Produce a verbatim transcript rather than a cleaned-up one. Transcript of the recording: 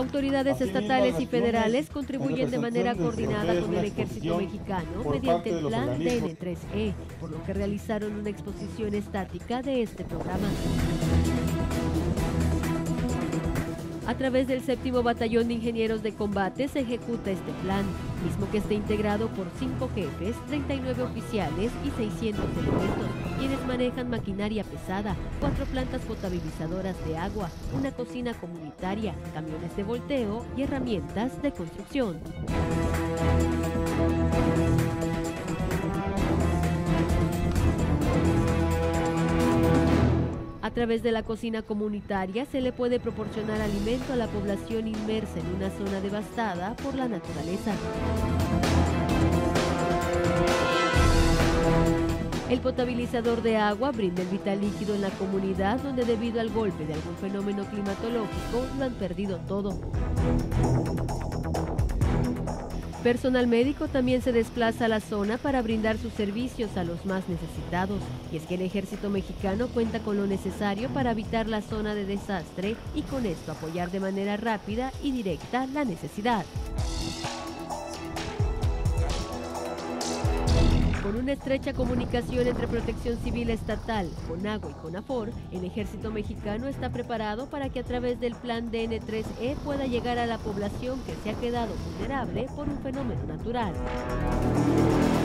Autoridades estatales y federales contribuyen de manera coordinada con el ejército mexicano mediante el plan D N tres E, por lo que realizaron una exposición estática de este programa. A través del séptimo Batallón de Ingenieros de Combate se ejecuta este plan, mismo que está integrado por cinco jefes, treinta y nueve oficiales y seiscientos elementos, quienes manejan maquinaria pesada, cuatro plantas potabilizadoras de agua, una cocina comunitaria, camiones de volteo y herramientas de construcción. A través de la cocina comunitaria se le puede proporcionar alimento a la población inmersa en una zona devastada por la naturaleza. El potabilizador de agua brinda el vital líquido en la comunidad donde debido al golpe de algún fenómeno climatológico lo han perdido todo. Personal médico también se desplaza a la zona para brindar sus servicios a los más necesitados. Y es que el ejército mexicano cuenta con lo necesario para habitar la zona de desastre y con esto apoyar de manera rápida y directa la necesidad. Con una estrecha comunicación entre Protección Civil Estatal, CONAGUA y CONAFOR, el ejército mexicano está preparado para que a través del plan D N tres E pueda llegar a la población que se ha quedado vulnerable por un fenómeno natural.